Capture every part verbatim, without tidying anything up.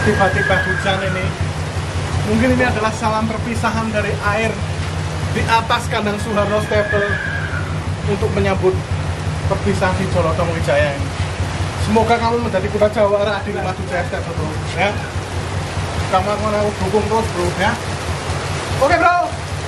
tiba-tiba hujan ini. Mungkin ini adalah salam perpisahan dari air di atas kandang Soeharno Stable untuk menyambut perpisahan di Jolotong Wijaya ini. Semoga kamu menjadi putra jawara di Madu Jaya Stable, ya. Kamu akan dukung terus, bro, ya. Oke, bro.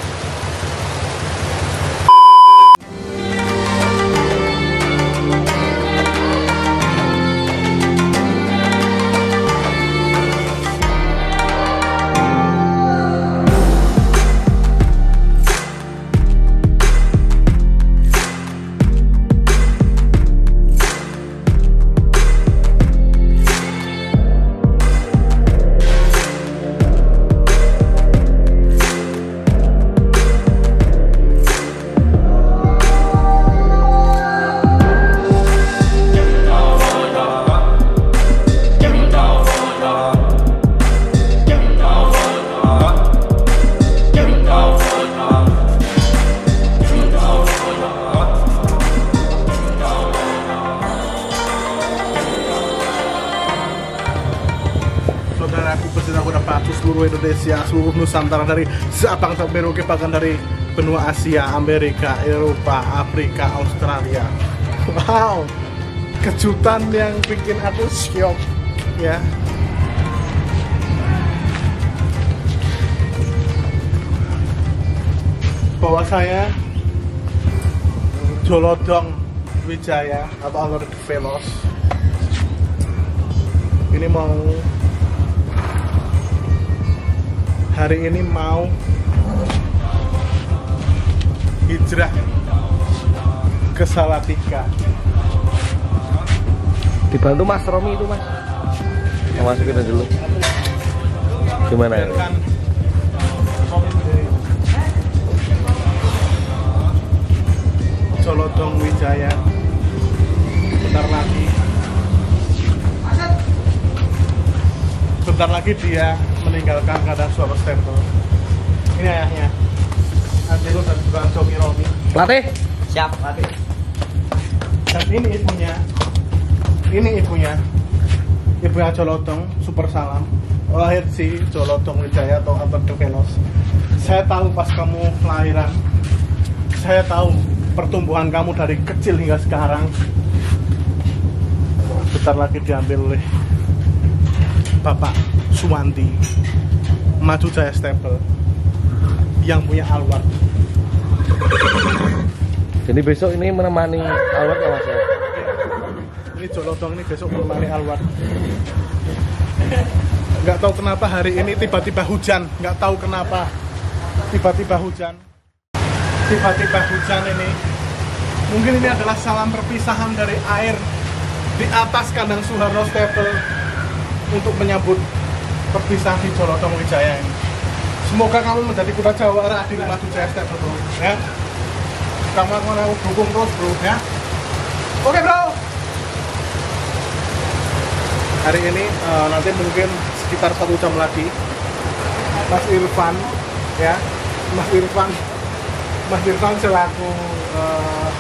Saudaraku pecinta kuda pacu seluruh Indonesia, seluruh Nusantara, dari Sabang sampai Merauke, bahkan dari benua Asia, Amerika, Eropa, Afrika, Australia. Wow, kejutan yang bikin aku syok, ya. Bahwa saya Jolotong Wijaya atau Alur Velos ini mau hari ini mau hijrah ke Salatiga. Dibantu Mas Romi itu, Mas. Yang masukin aja dulu. Gimana ya? Jolotong Wijaya bentar lagi bentar lagi dia meninggalkan kandang Soeharno Stable. Ini ayahnya, Angelo dan juga Jomi Romi. Pelatih, siap pelatih. Dan ini ibunya, ini ibunya, ibunya Jolotong, super salam. Lahir si Jolotong Wijaya atau Alur Velos. Saya tahu pas kamu kelahiran, saya tahu pertumbuhan kamu dari kecil hingga sekarang. Bentar lagi diambil oleh Bapak Suwanti, Madu Jaya Stable yang punya Alward. Jadi besok ini menemani Alward ya, Mas ya? Ini Jolotong ini besok menemani Alward. Nggak tahu kenapa hari ini tiba-tiba hujan, nggak tahu kenapa tiba-tiba hujan. Tiba-tiba hujan ini. Mungkin ini adalah salam perpisahan dari air di atas kandang Soeharno Stable untuk menyambut perpisahan di Jolotong Wijaya ini. Semoga kamu menjadi putra jawara di Madu Jaya Stable, bro, ya. Kamu akan dukung terus, bro, ya. Oke, bro. Hari ini uh, nanti mungkin sekitar satu jam lagi Mas Irfan, ya, Mas Irfan, Mas Irfan selaku uh,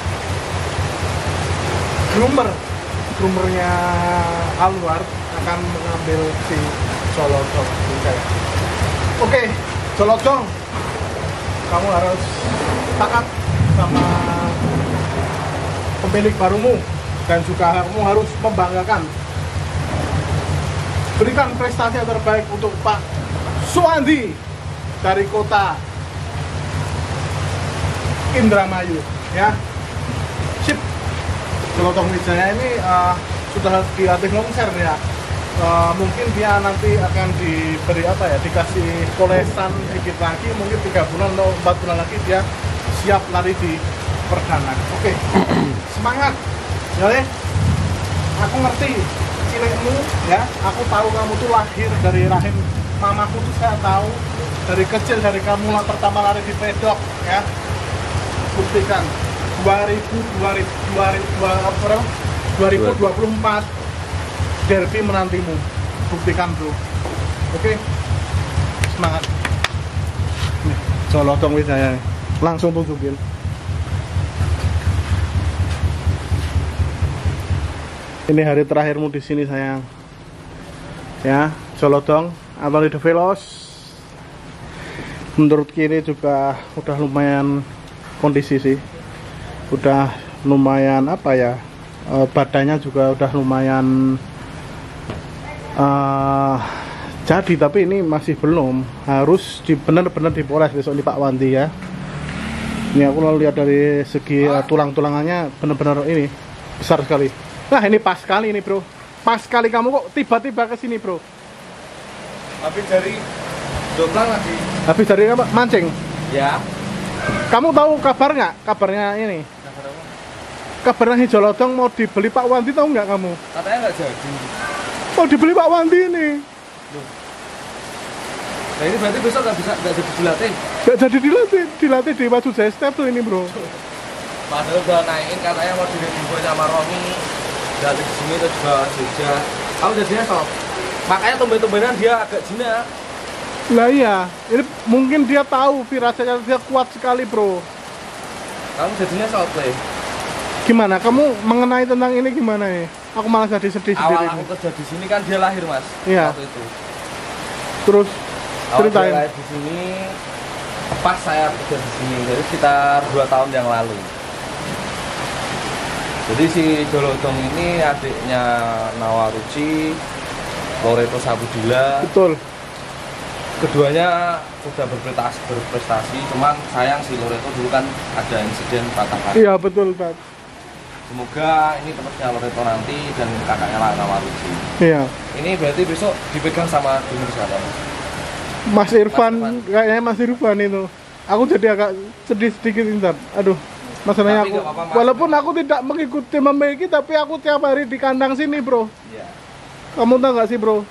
groomer, groomernya Alward akan mengambil si Jolotong Wijaya. Oke, Jolotong, kamu harus taat sama pemilik barumu dan juga kamu harus membanggakan. Berikan prestasi yang terbaik untuk Pak Suwandi dari kota Indramayu, ya. Sip. Jolotong Wijaya ini uh, sudah dilatih longser, ya. Uh, mungkin dia nanti akan diberi apa ya, dikasih polesan sedikit lagi, mungkin tiga bulan atau empat bulan lagi dia siap lari di perdana. Oke, semangat, ya. Aku ngerti cilikmu, ya. Aku tahu kamu tuh lahir dari rahim mamaku tuh, saya tahu dari kecil, dari kamu lah pertama lari di pedok, ya. Buktikan dua ribu dua puluh empat derby menantimu, buktikan, bro. Oke, semangat. Nih, Jolotong Wijaya nih. Langsung tunjukin. Ini hari terakhirmu di sini, sayang. Ya, Jolodong Anthony De Velos. Menurut kini juga udah lumayan kondisi sih, udah lumayan apa ya, uh, badannya juga udah lumayan uh, jadi, tapi ini masih belum, harus di bener-bener dipoles besok di Pak Wandi ya. Ini aku lalu lihat dari segi uh, tulang-tulangannya bener-bener ini besar sekali. Nah ini pas sekali ini bro, pas sekali kamu kok tiba-tiba ke sini bro. Habis dari doblang lagi. Habis dari apa? Mancing? Ya. Kamu tahu kabar nggak? Kabarnya ini? Kabar apa? Kabarnya Hijolodong mau dibeli Pak Wandi, tahu nggak kamu? Katanya nggak jadi. Mau dibeli Pak Wandi ini. Loh. Nah ini berarti besok nggak bisa, nggak jadi dilatih? Nggak jadi dilatih, dilatih di Waju Jaya Step tuh ini bro. Padahal udah naikin, katanya mau dilatih sama Romi. Dilatih di sini terus juga Jogja. Kamu jadinya stop. Makanya tumben-tumbenan dia agak jinak. Lah iya, ini mungkin dia tahu firasatnya dia kuat sekali bro. Kamu jadinya stop play. Gimana? Kamu mengenai tentang ini gimana nih? Aku malah jadi sedih sendiri. Awal aku kerja di sini kan dia lahir mas. Iya. Waktu itu. Terus Awal ceritain. dia lahir di sini, pas saya kerja di sini, jadi sekitar dua tahun yang lalu. Jadi si Jolodong ini adiknya Nawaruci, Loreto Sabudila. Betul. Keduanya sudah berprestasi, berprestasi, cuman sayang si Loreto dulu kan ada insiden patah kaki. Iya betul Pak. Semoga ini tempatnya Loreto nanti dan kakaknya lah Nawaruci. Iya. Ini berarti besok dipegang sama tim siapa? Mas Irfan, Mas Irfan. kayaknya Mas Irfan itu. Aku jadi agak sedih sedikit Intan. Aduh, masalahnya Tapi aku. nggak apa-apa, Mas. Walaupun aku tidak mengikuti memiliki, tapi aku tiap hari di kandang sini bro. Iya. Kamu tahu nggak sih bro?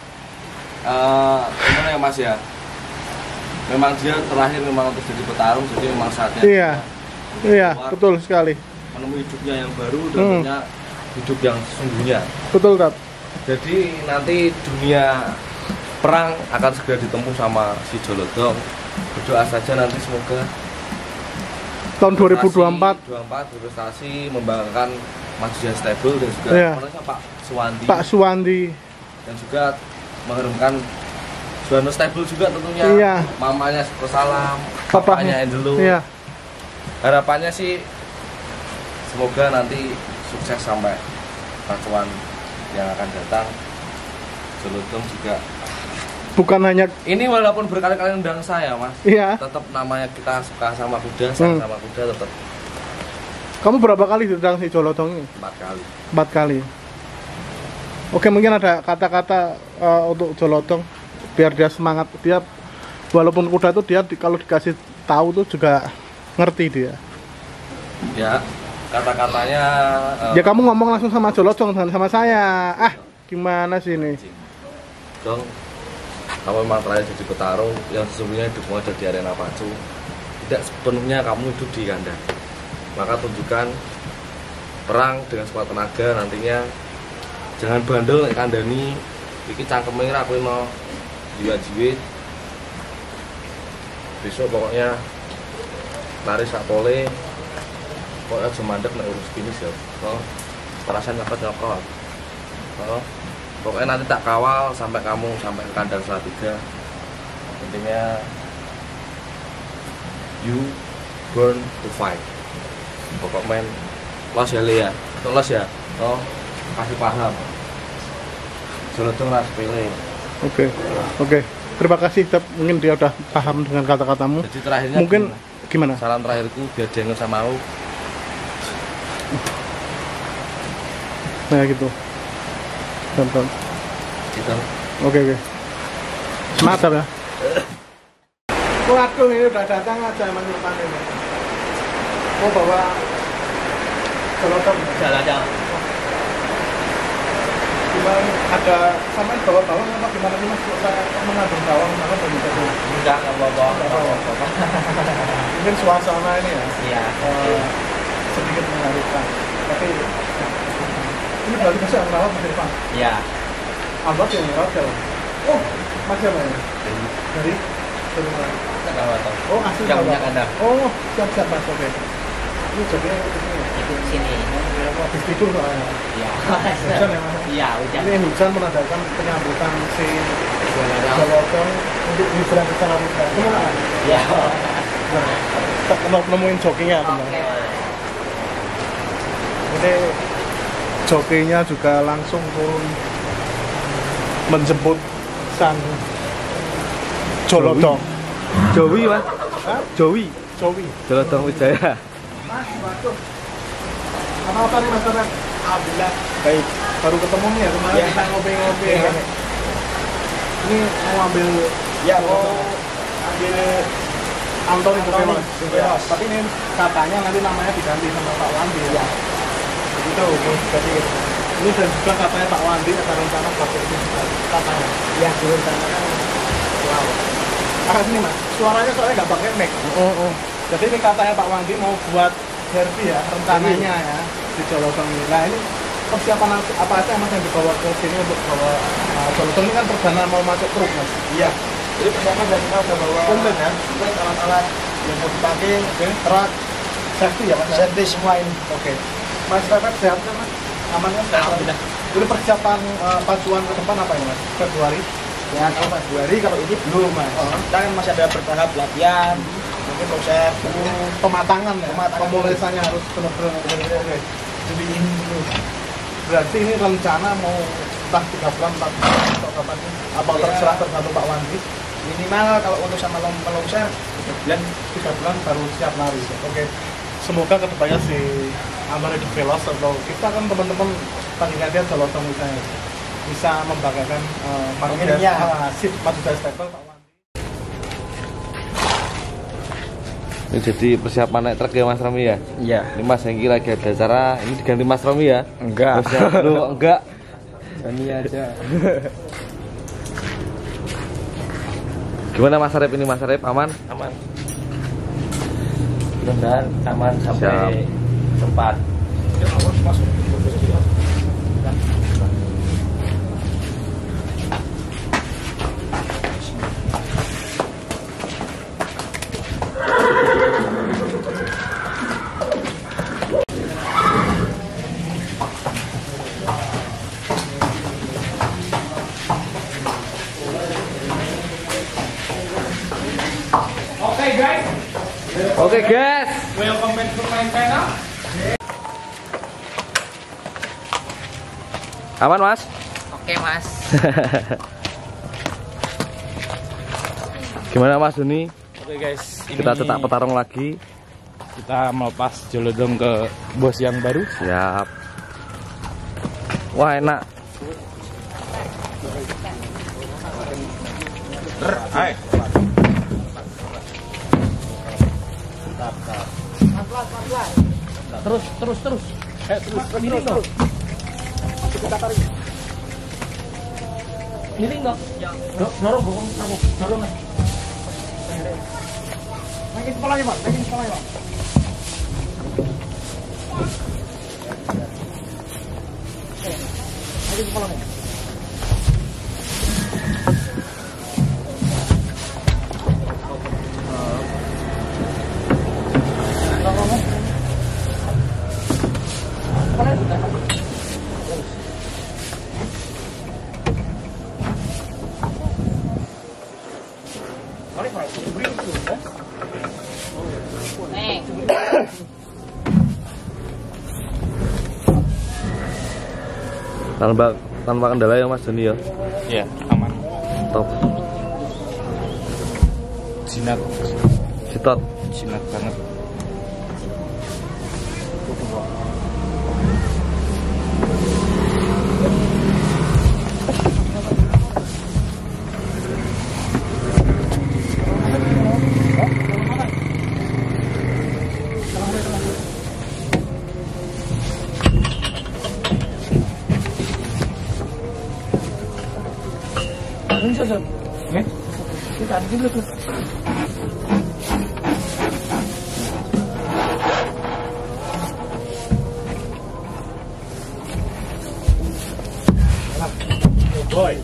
Uh, gimana ya mas ya? Memang dia terakhir memang untuk jadi petarung, jadi memang saatnya. Iya, dia iya keluar, betul sekali. menemui hidupnya yang baru dan Hmm. punya hidup yang sesungguhnya. Betul Tat. Jadi nanti dunia perang akan segera ditempuh sama si Jolodong. Berdoa saja nanti semoga Tahun dua ribu dua puluh empat. dua ribu dua puluh empat berprestasi membanggakan Mas Jaya Stable dan juga Iya. Pak Suwandi Pak Suwandi. dan juga mengharumkan Suwarno Stable juga tentunya. Iya. Mamanya Salam, Papahnya. papanya Endelo. Iya. Harapannya sih semoga nanti sukses sampai pacuan yang akan datang. Jolodong juga. Bukan hanya. Ini walaupun berkali-kali undang saya, Mas. Iya. Tetap namanya kita suka sama kuda, sayang Hmm. sama kuda tetap Kamu berapa kali diundang si Jolodong ini? empat kali. Empat kali. Oke, mungkin ada kata-kata uh, untuk Jolodong biar dia semangat. Dia walaupun kuda itu dia di, kalau dikasih tahu tuh juga ngerti dia. Ya, kata-katanya Ya kamu ngomong langsung sama Jolodong, jangan sama saya. Ah, gimana sih ini? Dong, kamu memang terakhir jadi petarung yang sesungguhnya hidupmu ada di arena pacu. Tidak sepenuhnya kamu hidup di kandang. Maka tunjukkan perang dengan sekuat tenaga nantinya. Jangan bandel nek kandani. Iki cangkeme ra kowe mau jiwa-jiwit. Besok pokoknya lari sak pole. Pokoknya aja mandek nek urus finish ya. Oh, perasaan dapat nyokot. Oh, pokoknya nanti tak kawal sampai kamu sampai ke kandang Salatiga. Intinya you born to fight. Pokok main los ya Le ya. Los ya. Oh, kasih paham. Jolodong ras sepele. Oke, oke. Terima kasih. Tep. Mungkin dia udah paham dengan kata-katamu. Jadi terakhirnya Mungkin gimana? gimana? Salam terakhirku biar dia ingat sama aku. Nah gitu. Tonton. Gitu. Oke oke. Semangat ya. Waduh, ini udah datang aja menyuruhkan ini. Mau bawa Jolodong. Jalan aja. Gimana? Ada samain bawa bawang apa gimana sih mas? Kok saya mengandung bawang mana belum bisa dulu. Enggak, enggak bawa bawa. Mungkin suasana ini ya. Iya. eh, sedikit mengharukan. Tapi ini berarti masih yang merawat Mas Irfan. Iya. Abang yang merawat ya. Oh, masih apa ya? Dari dari mana? Enggak tahu. Oh, asli Yang Jawa. punya kandang. Oh, siap siap mas, oke. Ini jadinya di sini. Ikut sini. Habis tidur soalnya. Iya. Hujan ya mas. Iya, hujan. Ini hujan menandakan penyambutan si dong untuk liburan ke Samarinda. Kemana? Ya. Tak nemuin jokinya teman. Ini jokinya juga langsung turun menjemput sang Jolodong. Jowi mas. Hah? Jowi. Jowi. Jolodong Wijaya. Mas, bagus. Apa nih mas Taran? Alhamdulillah. Baik. Baru ketemu nih ya kemarin Ya. kita ngopi-ngopi. Ya. Ya. Ini mau ambil Ya, mau betul. ambil Antoni Antoni Duvelos. Duvelos. Tapi ini katanya nanti namanya diganti sama Pak Wandi ya. Ya. Begitu. Jadi ini dan juga katanya Pak Wandi ada rencana pakai ini juga katanya. Ya, direncanakan. Wow. Ah sini mas, suaranya soalnya nggak pakai mic. Oh, oh. Jadi ini katanya Pak Wandi mau buat derby ya rencananya ya di Jolodong ini. Nah ini persiapan apa- apa aja mas yang dibawa ke sini untuk bawa uh, Jolodong ini kan perdana mau masuk truk mas. Iya. Jadi pertama dari kita udah bawa Komplit ya? komplit alat-alat yang mau dipakai, Oke. truk, Safety ya mas. ya? safety semua ini. Oke. Mas Rafet sehat kan mas? Aman kan? Alhamdulillah. Ini persiapan uh, pacuan ke depan apa ini mas? Februari. Ya, kalau Februari kalau ini belum mas. Oh. Kita kan masih ada bertahap latihan, mungkin proses Oh, pematangan ya. Pematangan. Pemulisannya harus benar-benar. Oke. jadi ini dulu. Berarti ini rencana mau entah tiga bulan, empat bulan atau kapan ini? Apa Ya. terserah tergantung Pak Wandi? Minimal kalau untuk sama lom melongser tiga bulan. Tiga bulan baru siap lari. Oke. Semoga kedepannya si Antoni Duvelos atau kita kan teman-teman tandingan dia Jolodong misalnya bisa membanggakan uh, Amin, Marquez, ya. uh, Sip Madura Stable Pak Wandi. Ini jadi persiapan naik truk ya Mas Romi ya. Iya. Ini Mas Hengki lagi ada acara, ini diganti Mas Romi ya. Enggak. Lu kok enggak? Ini aja. Gimana Mas Arif ini Mas Arif aman? Aman. Mudah-mudahan aman sampai tempat. Oke guys. Welcome back to my channel. Aman Mas? Oke mas. Gimana Mas Doni? Oke guys, ini Kita tetap petarung lagi. kita melepas Jolodong ke bos yang baru. Siap. Wah enak. Hai. Terus, terus, terus. Eh, terus, miring dong. Kita tarik. Miring dong. Dor- Dorong, dorong, dorong, dorong. Naikin kepalanya, Pak. Naikin kepalanya, Pak. Eh, Naikin kepalanya. Neng. Tanpa tanpa kendala ya Mas Doni ya. Ya, aman. Top. Jinak, Sitot. jinak banget. Ini sosok. Ya? Kita bikin dulu tuh. Boy.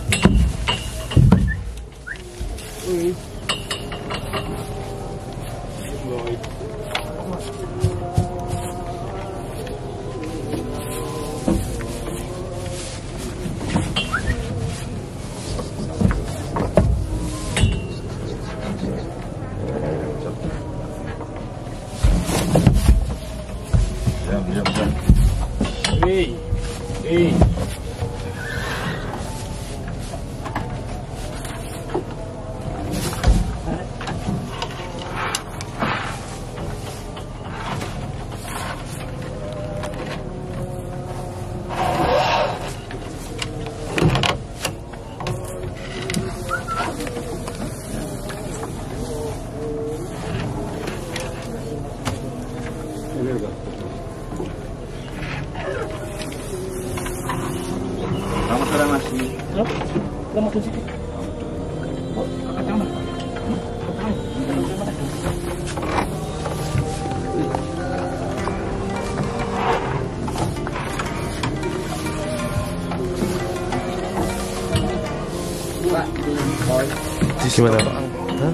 Gimana Pak? Hah?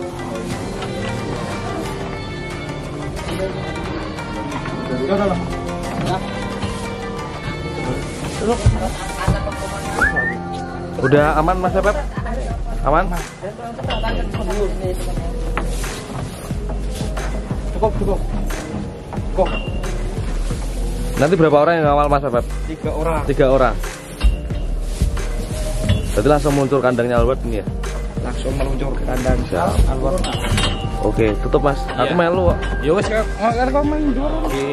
Udah aman Mas Pep? Aman? Cukup, cukup. Kok Nanti berapa orang yang ngawal Mas Pep? tiga orang. Tiga orang. Berarti langsung muncul kandangnya Albert ini ya? Langsung meluncur ke kandang. Siap. Albert. Oke, tutup Mas. Aku Iya. melu kok. Ya wes kan kau main dua. Oke.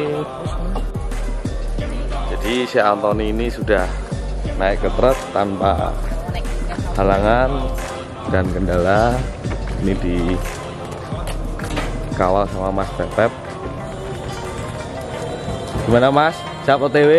Jadi si Anthony ini sudah naik ke truk tanpa halangan dan kendala. Ini dikawal sama Mas Pep. Gimana Mas? Siap O T W?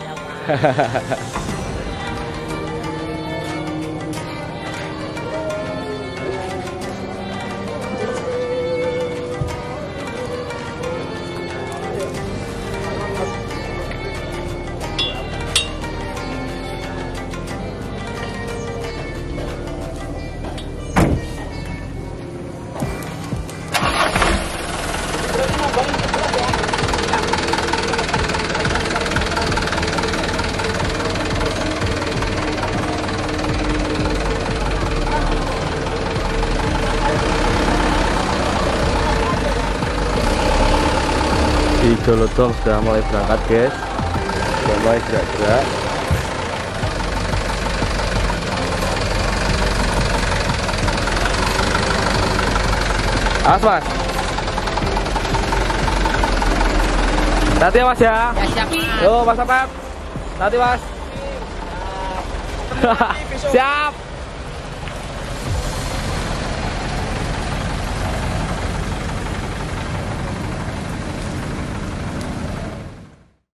Di Jolodong sudah mulai berangkat guys, sudah mulai gerak-gerak. Awas Mas, hati ya Mas ya. Ya siap mas. Yo Mas Pep, hati Mas. Siap.